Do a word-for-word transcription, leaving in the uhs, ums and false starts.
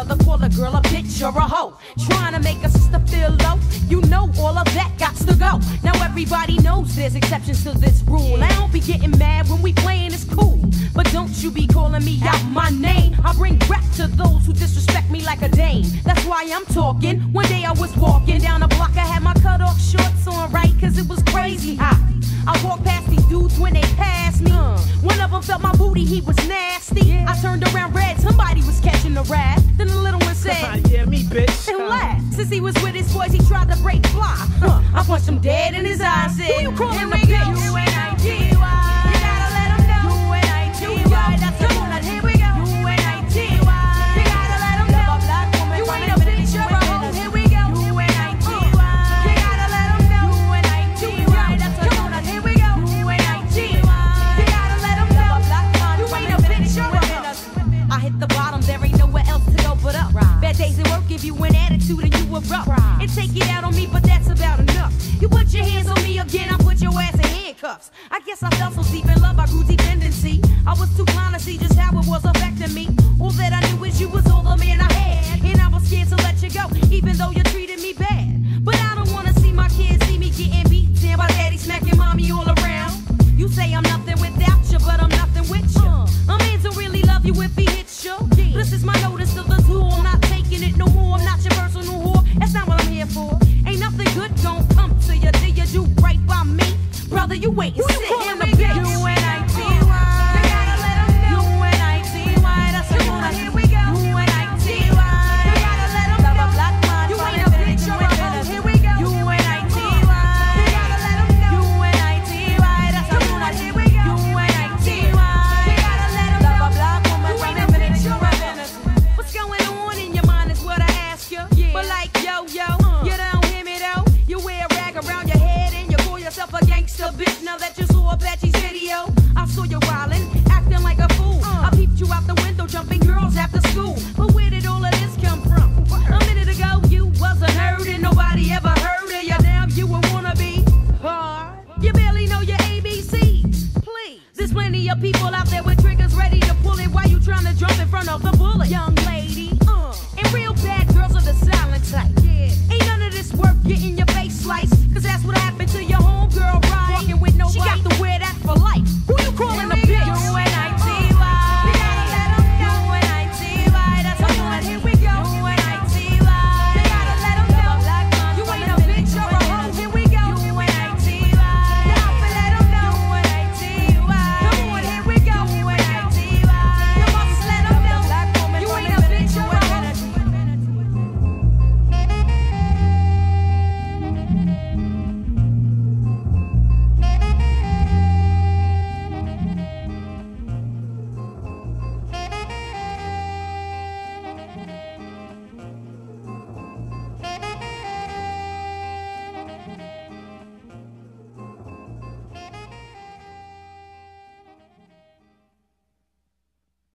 another, call a girl a bitch or a hoe. Trying to make a sister feel low, you know all of that got to go. Now everybody knows there's exceptions to this rule. I don't be getting mad when we playing, it's cool. But don't you be calling me out my name. I bring rap to those who disrespect me like a dame. That's why I'm talking. One day I was walking down the block, I had my cut off shorts on, right? Cause it was crazy hot. I walked past these dudes when they passed me. One of them felt my booty, he was nasty. I turned around red, somebody was catching the rat. Then the little one said, yeah, me, bitch. And laughed. Since he was with his boys, he tried to break fly. Huh. I punched him dead in his eyes. Said, who you calling a bitch? U N I T Y. You gotta let him know. U N I T Y. That's the one that here we go. U N I T Y. You gotta let him know. You ain't a bitch, you're a hoe. Here we go. U N I T Y. You gotta let him know. U N I T Y. That's the one that here we go. U N I T Y. You gotta let him know. You ain't a bitch, you're a hoe. I hit the bottom, there ain't nowhere else to go but up. Bad days at work give you an attitude and you erupt. It take it out on me, but that's about enough. You put your hands on me again, I put your ass in handcuffs. I guess I felt so deep in love, I grew dependency. I was too blind to see just how it was affecting me. All that I knew is you was all the man I had, and I was scared to let you go, even though you treated me bad. But I don't wanna see my kids see me getting beat down by daddy smacking mommy all around. You say I'm nothing without you, but I'm nothing with you. A man don't really love you if he hits you. This is my notice to the tool, I'm not taking it no more. I'm not your personal whore, that's not what I'm here for. Ain't nothing good gon' come to you till you do right by me. Brother, you wait and sit in the bitch. U N I T Y. You gotta let him know. U N I T Y. That's the one. Here we go. U N I T Y. You gotta let him know. Black man, you ain't a bitch, you're a hoe. Here we go. U N I T Y. You gotta let him know. U N I T Y. That's the one. Here we go. U N I T Y. You gotta let him know. Black woman, you ain't a bitch, you're a hoe. What's going on in your mind is what I ask you. But like yo yo, you don't hear me though. You wear a rag around your head and you call yourself a gangster bitch. Now that you saw Apache's video, I saw you wildin', acting like a fool. I peeped you out the window, jumping girls after school. But where did all of this come from? A minute ago you wasn't heard and nobody ever heard of you. Now you a wannabe hard. You barely know your A B Cs. Please, there's plenty of people out there with triggers ready to pull it while you trying to jump in front of the bullet. Young